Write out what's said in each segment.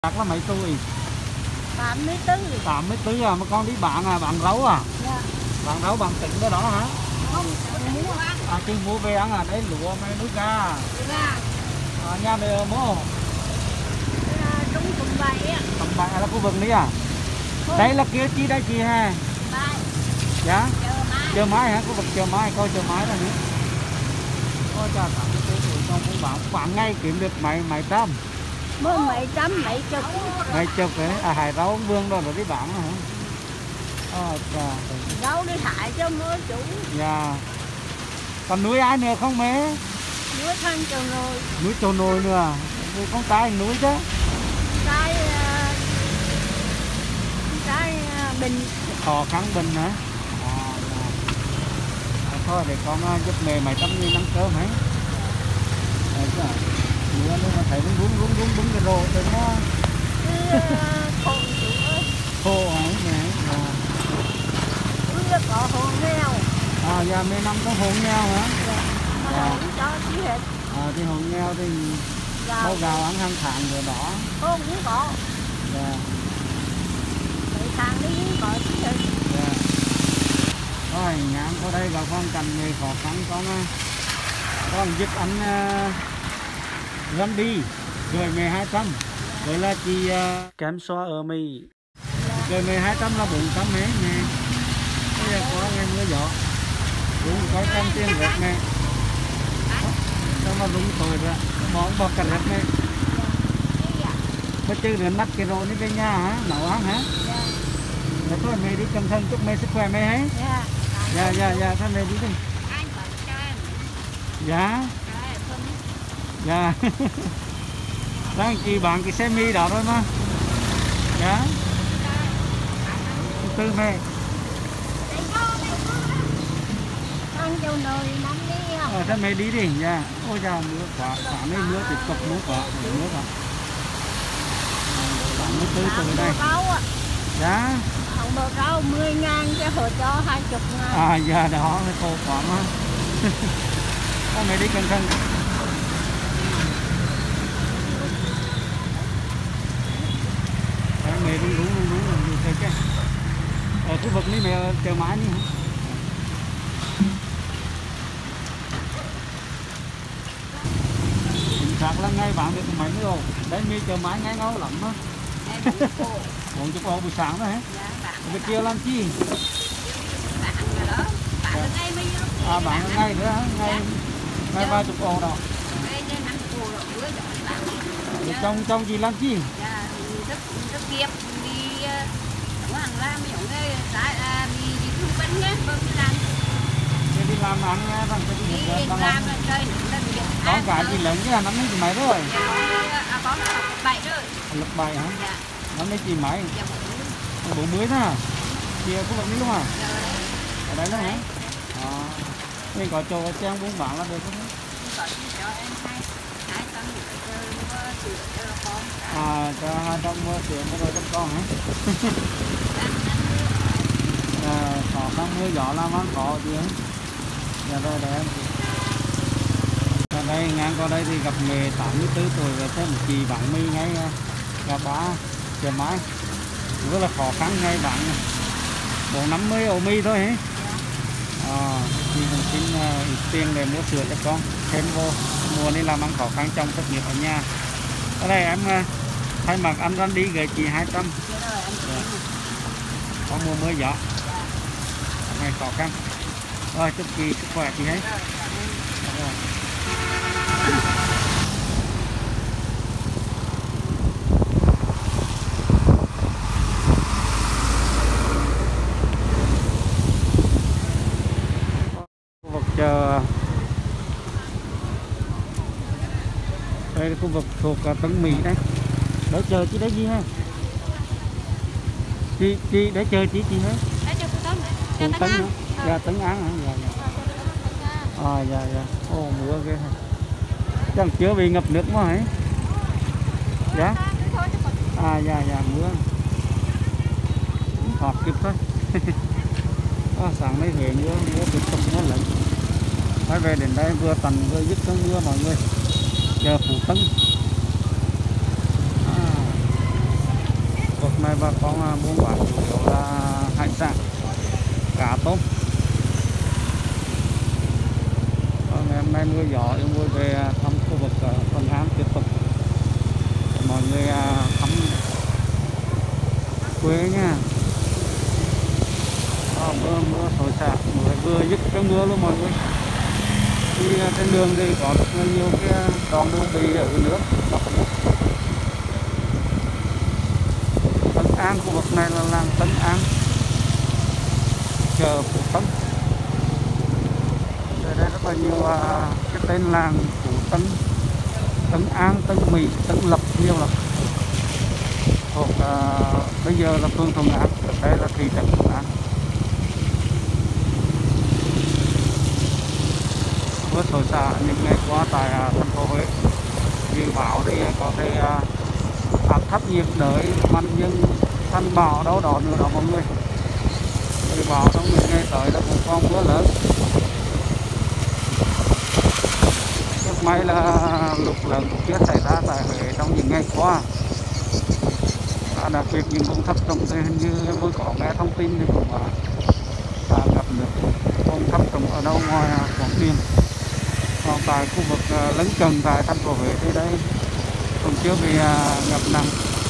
Bạc là mấy tuổi? 84. 84 à, mà con đi bạn à, bạn rau à? Dạ. Bạn rau bạn tỉnh cái đó hả? Không, mua ăn. À, chứ mua về ăn à, đấy lúa mấy nước ga. Dạ. À, nhà mẹ ở mô? Đúng cùng vậy á. Tầm bạc là khu vực này à? Đấy là kia chi đây chị ha? Mai. Dạ? Chờ mai. Chờ mai hả? Khu vực chờ mai, coi chờ mai đó nữa. Ôi trời, 84 tuổi con cũng bạn ngay kiếm được mấy trăm. Mới mấy trăm, mấy chục. Mấy chục đấy, à hải rau ông Vương đó rồi đi bạn hả? Ôi trời. Rau đi hại cho mới chủ. Dạ. Còn nuôi ai nữa không mẹ? Nuôi thân chầu nồi. Nuôi trâu nồi nữa. Nuôi con cái nuôi chứ. Cái bình. Khó khăn bình hả? Thôi để con giúp mẹ mấy trăm nghìn ăn cơm hả? Mưa nó thấy đúng cái rô rồi nó Khổ chủ ơi. khô hả mẹ? Cứ có hồ nghèo. À dạ mấy năm có hộ nghèo hả? Mà không cho chi hết. À thì hộ nghèo thì bao gạo ăn hàng tháng rồi đó. Không cũng có. Dạ. Mấy tháng đi cũng có chi hết. Dạ. Rồi ngang qua đây bà con cần người khó khăn con giúp anh đi rồi 1200 rồi là chị kém xoa ở mì rồi 1200 là 400 hết nè. Bây giờ có nghe mưa gió đúng có trăm tiền rớt nè, sao mà đúng rồi ra món bò cà rớt nè, có chứ đến mắt cái rồi đi về nhà hả, nấu ăn hả? Dạ thôi mẹ đi cẩn thận chúc mẹ sức khỏe mẹ hết. Dạ thôi mẹ đi đi. Dạ dạ đang chị bạn cái xe mi đó thôi mà. Dạ tư mẹ Ăn châu nồi nắm đi. thôi mẹ đi đi. Dạ ôi chào mưa quá sáng nay mưa tiếp tục mưa quá mưa quá 84 tuổi đây. Dạ Không bờ rau 10.000 cho họ cho 20.000. à giờ đó nó khô quá mà. Thôi mẹ đi cẩn thận. Mẹ đúng thấy cái ở khu vực này mẹ chờ mãi đi hả? Chính xác là ngay bạn được mấy nữa rồi đấy mi chờ mãi ngay ngấu lắm á. 40 ô buổi sáng đó hả? Bên kia làm chi? Bạn ngay nữa hả? Ngay 30 ô đó. Trong gì làm chi? Rất kiếp đi hàng làm những cái đi thu bánh nhé, bơm đi làm. Đi làm ăn nha, bằng cái gì đi làm là chơi được. Con cái gì lớn chứ, năm nay chị mấy rồi? Con nó lớp 7 rồi. Lớp 7 hả? Dạ. Năm nay chị mấy? Dạ 40 thôi à? Chị ở khu vựcนี้luôn à? Dạ. Ở đây luôn hả? Mình có chỗ trang buôn bán là được không? Có cho em 200 sữa cho con. Cho 200 mua sữa mua rồi cho con hả? Khó khăn mưa gió làm ăn khó chứ. Dạ rồi để em. Ở đây ngang qua đây thì gặp mẹ 84 tuổi và thêm một chị bạn mi ngay gặp bà chờ mãi rất là khó khăn ngay bạn 450 ổ mi thôi hả? Chị cũng xin ít tiền để mua sữa cho con thêm vô mùa này làm ăn khó khăn trong thất nghiệp ở nhà. Ở đây em thay mặt anh Randy gửi chị 200. Có mùa mưa gió ngày khó khăn rồi chúc chị sức khỏe chị hết. Khu vực chờ đây là khu vực thuộc Tân Mỹ đấy. Để chờ chị đấy gì ha? Chị để chờ chị hết. Tấn hả? Dạ Tấn Án hả? Dạ. Ô mưa ghê hả? Chẳng chưa bị ngập nước mà hả? Dạ. Dạ mưa. Họp kịp thôi. Sáng nay về mưa tiếp tục nó lạnh. Phải về đến đây vừa tầm vừa dứt cơn mưa mọi người. Giờ Phú Tân. này bà con buôn bán chủ yếu là hải sản, cá tôm. Ngày hôm nay mưa gió em vui về thăm khu vực Thuận An tiếp tục để mọi người thăm quê nha. Mưa thổi xả vừa dứt cái mưa luôn mọi người. Đi trên đường thì có rất nhiều cái đoạn đường bị ở nước. Tân An, khu vực này là làng Tân An, chợ Phú Tân. Đây rất là nhiều cái tên làng Phú Tân, Tân An, Tân Mỹ, Tân Lập nhiều lắm. Thuộc bây giờ là phường Thuận An, đây là thị trấn Thuận An. Mưa thổi xả những ngày qua tại thành phố Huế, dự báo thì có thể áp thấp nhiệt đới mạnh nhưng thành bão đâu đó nữa đó mọi người. Dự báo trong những ngày tới là cũng có mưa lớn. Rất may là lụt lớn cũng chưa xảy ra tại Huế trong những ngày qua. Đặc biệt những vùng thấp trũng thì hình như tôi có nghe thông tin thì cũng ngập nước vùng thấp trũng ở đâu ngoài Quảng Điền. Còn tại khu vực lân cận tại thành phố Huế thì đây cũng chưa bị ngập nặng.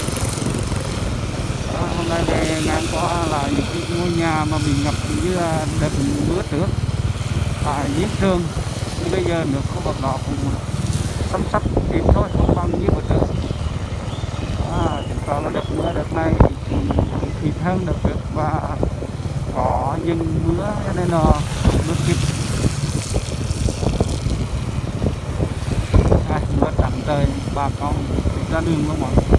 Hôm nay về ngang qua là những cái ngôi nhà mà bị ngập như đợt mưa trước tại Diễn Trường. Bây giờ nước khu vực đó cũng xâm sắp ít thôi, không bằng như bữa trước. Chúng ta là đợt mưa đợt này ít hơn đợt trước và có dừng mưa cho nên là nước kịp. Mưa trắng trời, bà con ra đường luôn mọi người.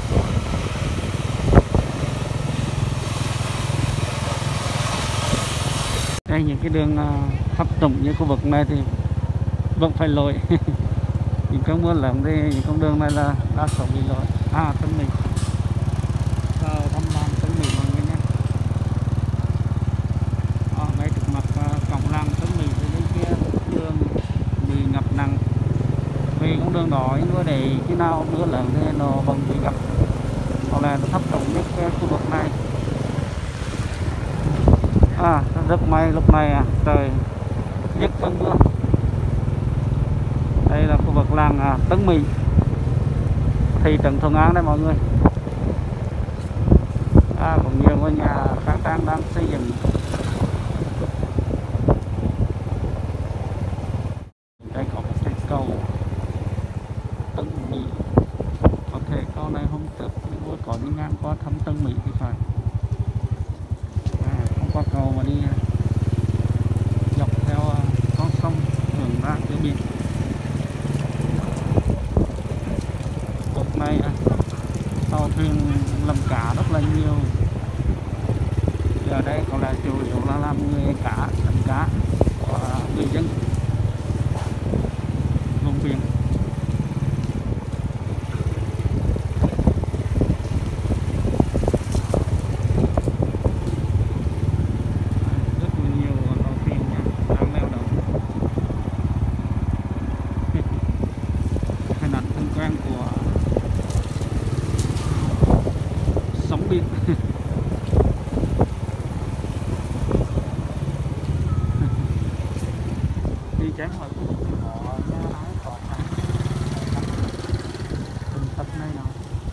Đây những cái đường thấp trũng như khu vực này thì vẫn phải lội. Những cơn mưa lớn thì những con đường này là đa số bị lội. Tân Mỹ, vào thăm làng Tân Mỹ mọi người nhé. Ngay trước mặt cổng làng Tân Mỹ thì bên kia đường bị ngập nặng. Vì con đường đó mưa để khi nào mưa lớn thì nó vẫn bị ngập, hoặc là nó thấp trũng nhất cái khu vực này. Rất may lúc này trời dứt cơn mưa. Đây là khu vực làng Tân Mỹ, thị trấn Thuận An đây mọi người. Cũng nhiều ngôi nhà khang trang đang xây dựng. Đây có một cây cầu Tân Mỹ. Có thể câu này hôm trước có đi ngang qua thăm Tân Mỹ thì phải. Không qua cầu mà đi dọc theo con sông hướng ra cửa biển. Cuộc này tàu thuyền làm cá rất là nhiều. Giờ đây còn là chủ yếu là làm nghề cá, đánh cá của người dân vùng biển. Rất là nhiều tàu thuyền nha, đang neo đậu. Hình ảnh thân quen của sóng biển. Đi chán hỏi họ nhà ái còn tình thật này nào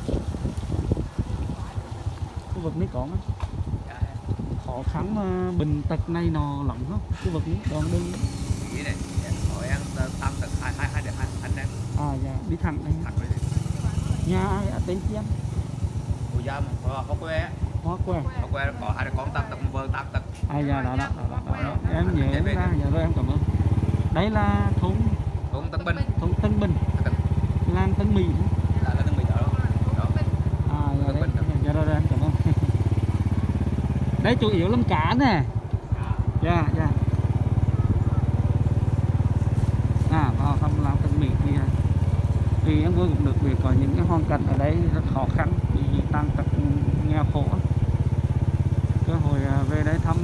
khu vựcนี้còn khó khăn bình tật này nọ lắm không khu vựcนี้còn đi này hỏi ăn tam tật hai được hai anh em dạ đi thẳng đây nhà ai ở tên chi anh Bùi Gia họ quê Hóa quê có hai đứa con tam tật vợ tam tật dạ đó. Em nhớ ra giờ rồi em cảm ơn. Đấy là thôn Tân Bình, Tân Bình, làng Tân Mỹ là Tân Bình đó. Dạ rồi em cảm ơn. Đấy chủ yếu làm cá nè. Dạ vào thăm làng Tân Mỹ thì em vui cũng được vì có những cái hoàn cảnh ở đây rất khó khăn vì tăng tật nghèo khổ. Cơ hội về đây thăm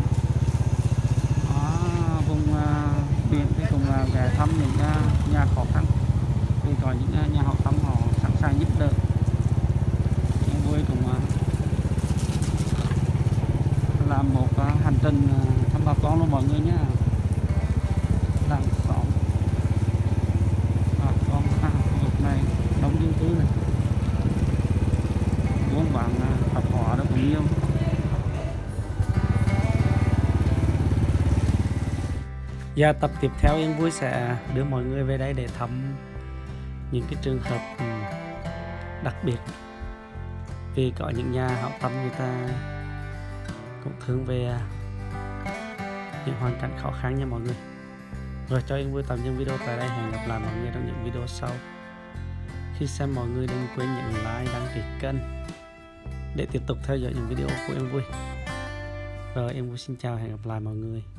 vùng biển thì cũng là về thăm những nhà khó khăn, thì có những nhà hảo tâm họ sẵn sàng giúp đỡ. Em vui cũng xóm luôn mọi người nhá. Làng xóm xóm khu vực này đông dân cư này, buôn bán tạp hóa đó cũng nhiều. Và tập tiếp theo Yên Vui sẽ đưa mọi người về đây để thăm những cái trường hợp đặc biệt, vì có những nhà hảo tâm người ta cũng thương về những hoàn cảnh khó khăn nha mọi người. Rồi cho Yên Vui tạm dừng video tại đây, hẹn gặp lại mọi người trong những video sau. Khi xem mọi người đừng quên nhấn like, đăng ký kênh để tiếp tục theo dõi những video của Yên Vui. Rồi Yên Vui xin chào, hẹn gặp lại mọi người.